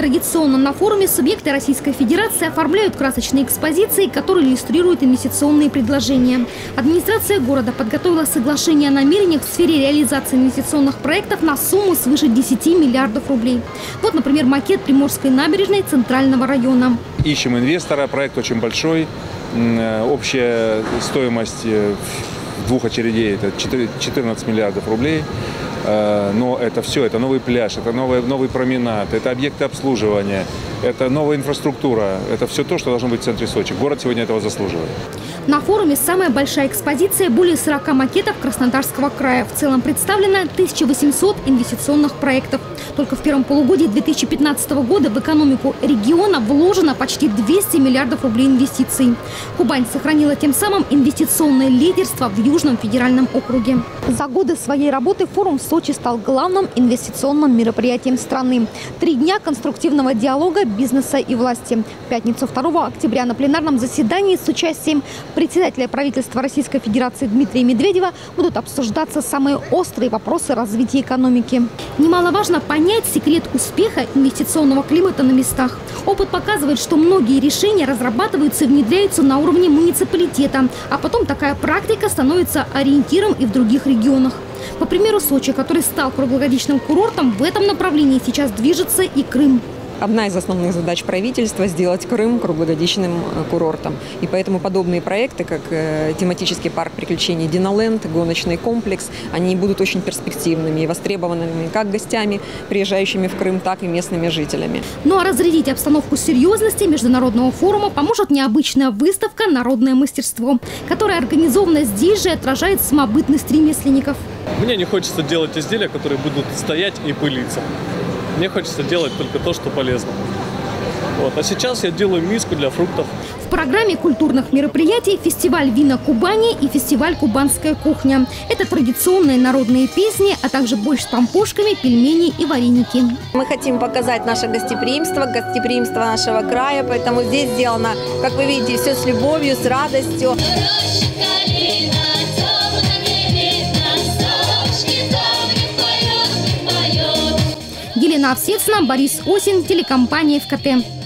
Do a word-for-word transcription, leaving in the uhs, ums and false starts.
Традиционно на форуме субъекты Российской Федерации оформляют красочные экспозиции, которые иллюстрируют инвестиционные предложения. Администрация города подготовила соглашение о намерениях в сфере реализации инвестиционных проектов на сумму свыше десяти миллиардов рублей. Вот, например, макет Приморской набережной Центрального района. Ищем инвестора, проект очень большой. Общая стоимость двух очередей – это четырнадцать миллиардов рублей. Но это все, это новый пляж, это новый, новый променад, это объекты обслуживания, это новая инфраструктура. Это все то, что должно быть в центре Сочи. Город сегодня этого заслуживает. На форуме самая большая экспозиция – более сорока макетов Краснодарского края. В целом представлено тысяча восемьсот инвестиционных проектов. Только в первом полугодии две тысячи пятнадцатого года в экономику региона вложено почти двести миллиардов рублей инвестиций. Кубань сохранила тем самым инвестиционное лидерство в Южном федеральном округе. За годы своей работы форум в Сочи стал главным инвестиционным мероприятием страны. Три дня конструктивного диалога бизнеса и власти. В пятницу второго октября на пленарном заседании с участием председателя правительства Российской Федерации Дмитрия Медведева будут обсуждаться самые острые вопросы развития экономики. Немаловажно понять секрет успеха инвестиционного климата на местах. Опыт показывает, что многие решения разрабатываются и внедряются на уровне муниципалитета, а потом такая практика становится ориентиром и в других регионах. По примеру Сочи, который стал круглогодичным курортом, в этом направлении сейчас движется и Крым. Одна из основных задач правительства – сделать Крым круглогодичным курортом. И поэтому подобные проекты, как тематический парк приключений «Диноленд», гоночный комплекс, они будут очень перспективными и востребованными как гостями, приезжающими в Крым, так и местными жителями. Ну а разрядить обстановку серьезности международного форума поможет необычная выставка «Народное мастерство», которая организована здесь же и отражает самобытность ремесленников. Мне не хочется делать изделия, которые будут стоять и пылиться. Мне хочется делать только то, что полезно. Вот. А сейчас я делаю миску для фруктов. В программе культурных мероприятий фестиваль вина Кубани и фестиваль «Кубанская кухня». Это традиционные народные песни, а также борщ с пампушками, пельмени и вареники. Мы хотим показать наше гостеприимство, гостеприимство нашего края. Поэтому здесь сделано, как вы видите, все с любовью, с радостью. Елена Овсецна, Борис Осин, телекомпания ФКТ.